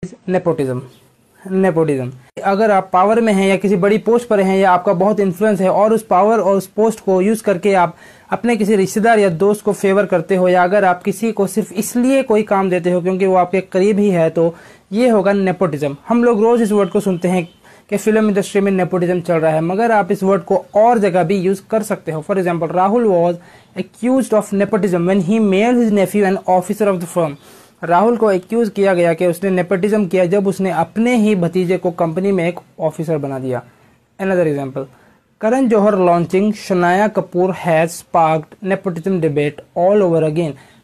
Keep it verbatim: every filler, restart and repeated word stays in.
Is nepotism. Nepotism, अगर आप power में हैं या किसी बड़ी पोस्ट पर हैं या आपका बहुत इन्फ्लुएंस है और उस पावर और उस पोस्ट को यूज करके आप अपने किसी रिश्तेदार या दोस्त को फेवर करते हो, या अगर आप किसी को सिर्फ इसलिए कोई काम देते हो क्योंकि वो आपके करीब ही है, तो ये होगा नेपोटिज्म। हम लोग रोज इस वर्ड को सुनते हैं कि फिल्म इंडस्ट्री में नेपोटिज्म चल रहा है, मगर आप इस वर्ड को और जगह भी यूज कर सकते हो। For example, Rahul was accused of nepotism when he made his nephew an officer of the firm. Rahul को एक्यूज किया गया कि उसने नेपोटिज्म किया जब उसने अपने ही भतीजे को कंपनी में एक ऑफिसर बना दिया। Another example, Karan Johar launching Shanaya Kapoor has sparked nepotism debate all over again.